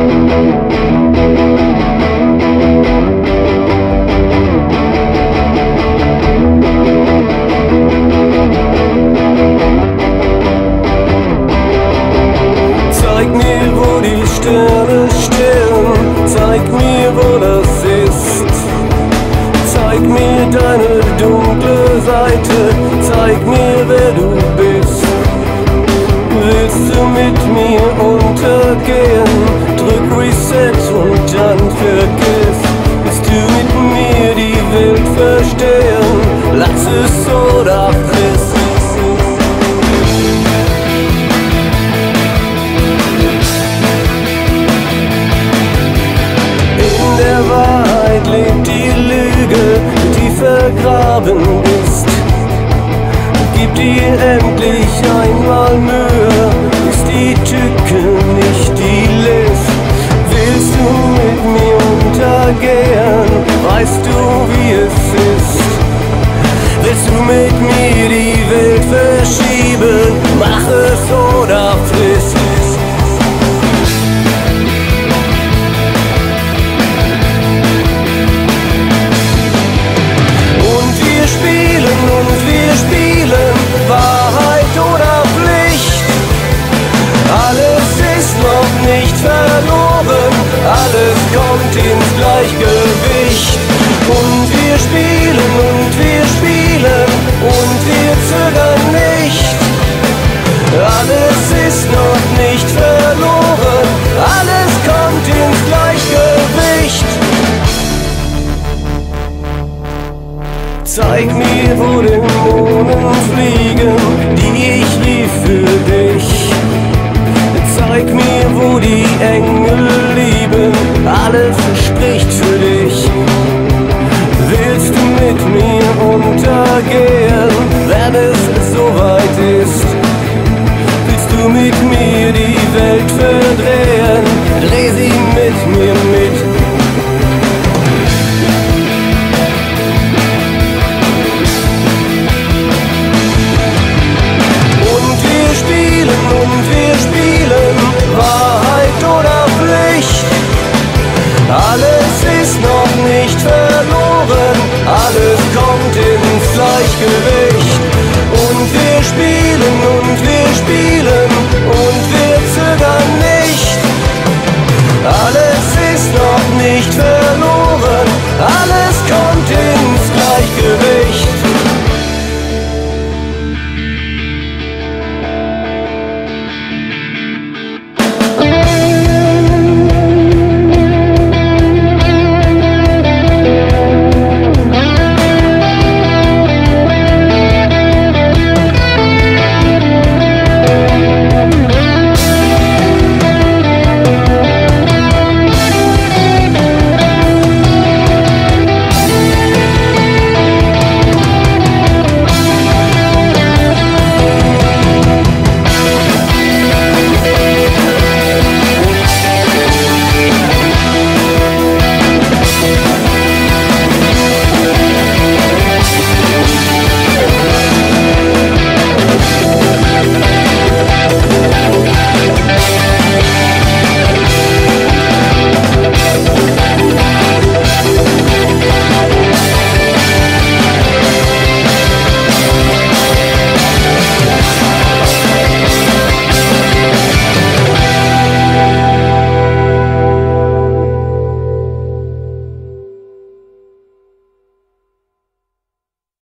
Zeig mir, wo die Sterne stehen, zeig mir, wo das ist. Zeig mir deine dunkle Seite, zeig mir, wer du bist. Willst du mit mir untergehen? Drück Reset und dann vergiss. Willst du mit mir die Welt verstehen? Lass es oder friss. In der Wahrheit lebt die Lüge, die vergraben ist. Gib dir endlich einmal Mühe, ist die Tücke nicht die List. Willst du mit mir untergehen, weißt du wie es ist. Willst du mit mir die Welt verschieben, mach es oder friss. Wahrheit oder Pflicht, alles ist noch nicht verloren, alles kommt ins Gleichgewicht. Und wir spielen und wir spielen und wir zögern nicht. Alles ist noch nicht verloren, alles kommt ins Gleichgewicht. Zeig mir, wo Dämonen fliegen, die ich rief für dich. Zeig mir, wo die Engel